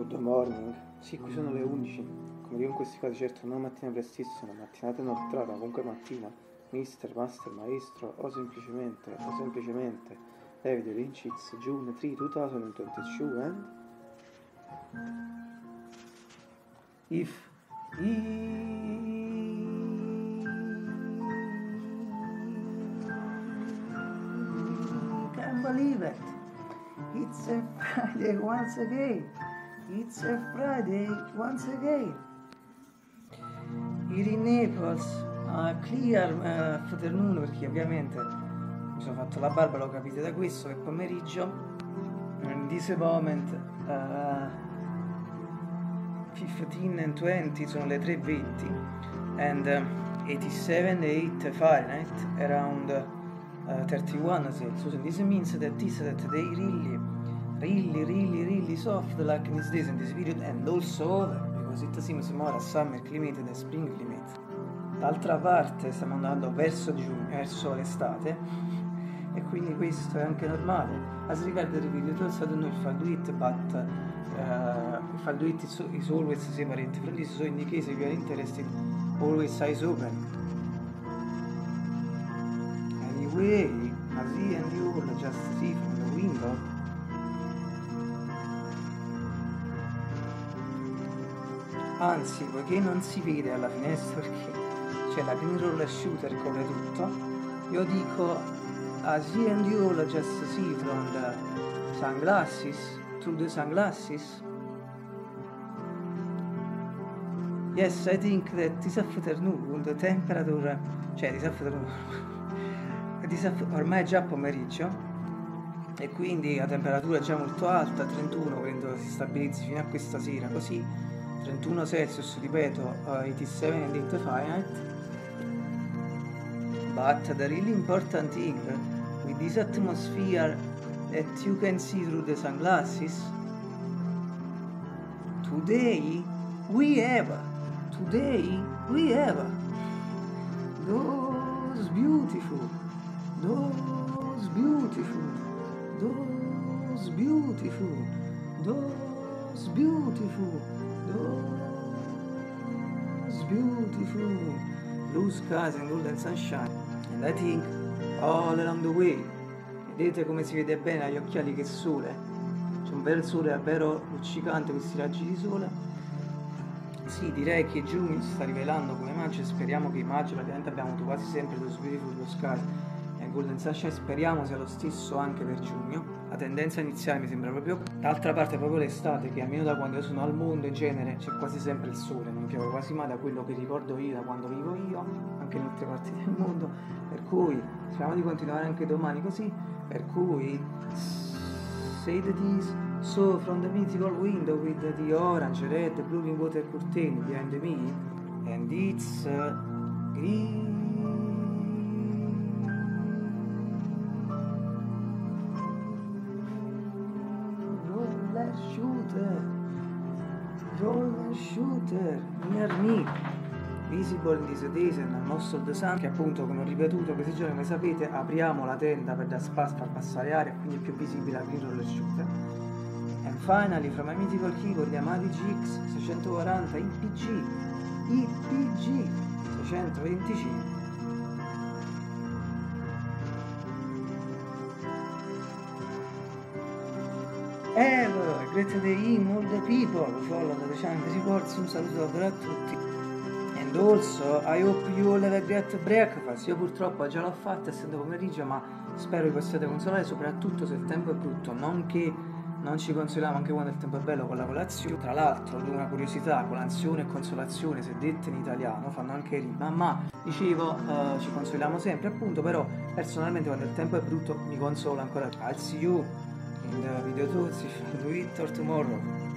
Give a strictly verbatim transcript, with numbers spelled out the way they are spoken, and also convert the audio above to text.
Good morning. Sì, qui sono le undici. Come dico in questi casi, certo non mattina prestissima, mattinata inoltrata, comunque mattina. Mister, master, maestro, o semplicemente, o semplicemente David Lynch, it's June third, twenty twenty-two, and if you can believe it, it's a Friday once again. It's a Friday once again. Here in Naples, a clear uh, afternoon, perché ovviamente mi sono fatto la barba, lo capite da questo, che pomeriggio, in this moment, uh, fifteen and twenty, sono le tre e venti, and uh, eighty-seven point eight Fahrenheit, around uh, thirty-one Celsius, and this means that this that they really really really really soft like in these days in this period, and also over because it seems more a summer climate than a spring climate. D'altra parte stiamo andando verso giugno, verso l'estate, e quindi questo è anche normale. As regards the visitors, I don't know if I'll do it, but uh, if I'll do it, it's, it's always separate from this, so in the case if you are interested, always eyes open. Anyway, as he and you will just see from the window, anzi, poiché non si vede alla finestra perché c'è la green roller shooter, copre tutto, io dico as you and you all just see from the sunglasses, through the sunglasses. Yes, I think that this afternoon the temperature, cioè this afternoon, this afternoon ormai è già pomeriggio e quindi la temperatura è già molto alta, trentuno, credo si stabilizzi fino a questa sera, così trentuno Celsius, ripeto, uh, eighty-seven and eight Fahrenheit. But the really important thing with this atmosphere that you can see through the sunglasses, today we have, today we have those beautiful, those beautiful, those beautiful, those beautiful, those beautiful blue skies and golden sunshine, and I think all along the way, vedete come si vede bene agli occhiali che sole, c'è un bel sole davvero luccicante, questi raggi di sole. Sì, direi che giugno si sta rivelando come maggio, e speriamo che maggio, praticamente abbiamo avuto quasi sempre those beautiful blue skies and golden sunshine, speriamo sia lo stesso anche per giugno. La tendenza iniziale mi sembra proprio, d'altra parte proprio l'estate, che almeno da quando io sono al mondo in genere c'è quasi sempre il sole, non piove quasi mai, da quello che ricordo io, da quando vivo io, anche in altre parti del mondo, per cui speriamo di continuare anche domani così, per cui say that is so from the mythical window with the orange, red, blue water curtain behind me, and it's uh, green shooter, roller shooter near me, visible in these days and most of the sun, che appunto, come ho ripetuto questi giorni, come sapete, apriamo la tenda per dar spazio, far passare aria, quindi è più visibile la green roller shooter. And finally from my mythical keyboard Yamaha D G X seicentoquaranta I P G I P G seicentoventicinque. Hello, a great day in all the people who follow the channel reports, un saluto davvero a tutti. And also, I hope you all have a great breakfast. Io purtroppo già l'ho fatta essendo pomeriggio, ma spero vi possiate consolare, soprattutto se il tempo è brutto, non che non ci consoliamo anche quando il tempo è bello con la colazione. Tra l'altro, una curiosità, colazione e consolazione, se dette in italiano, fanno anche rima, ma dicevo, uh, ci consoliamo sempre appunto, però personalmente quando il tempo è brutto mi consolo ancora. I'll see you in the video thoughts if you do it or tomorrow.